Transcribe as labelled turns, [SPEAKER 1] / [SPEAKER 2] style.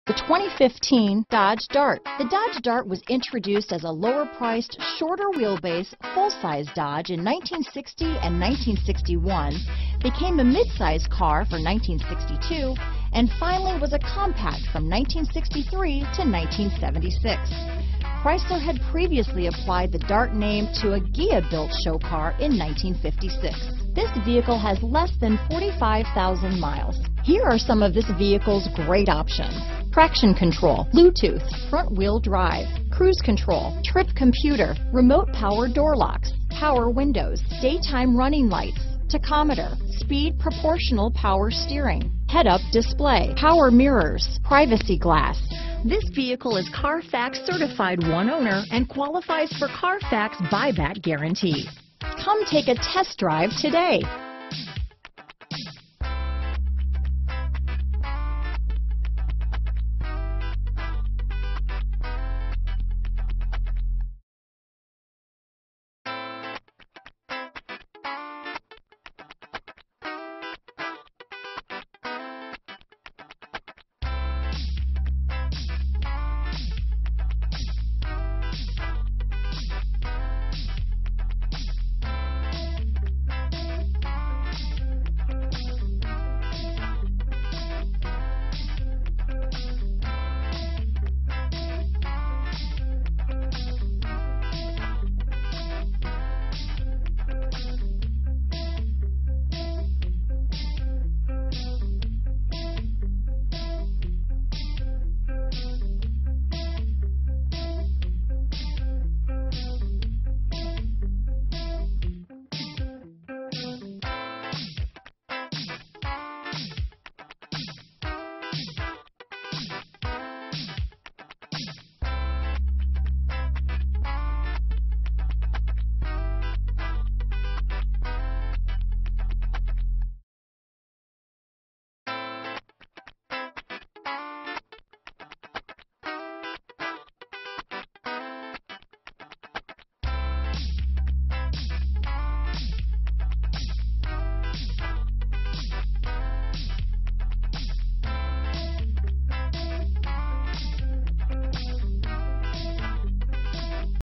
[SPEAKER 1] The 2015 Dodge Dart. The Dodge Dart was introduced as a lower-priced, shorter wheelbase, full-size Dodge in 1960 and 1961, became a mid-size car for 1962, and finally was a compact from 1963 to 1976. Chrysler had previously applied the Dart name to a Ghia-built show car in 1956. This vehicle has less than 45,000 miles. Here are some of this vehicle's great options: traction control, Bluetooth, front-wheel drive, cruise control, trip computer, remote power door locks, power windows, daytime running lights, tachometer, speed proportional power steering, head-up display, power mirrors, privacy glass. This vehicle is Carfax certified one owner and qualifies for Carfax buyback guarantee. Come take a test drive today.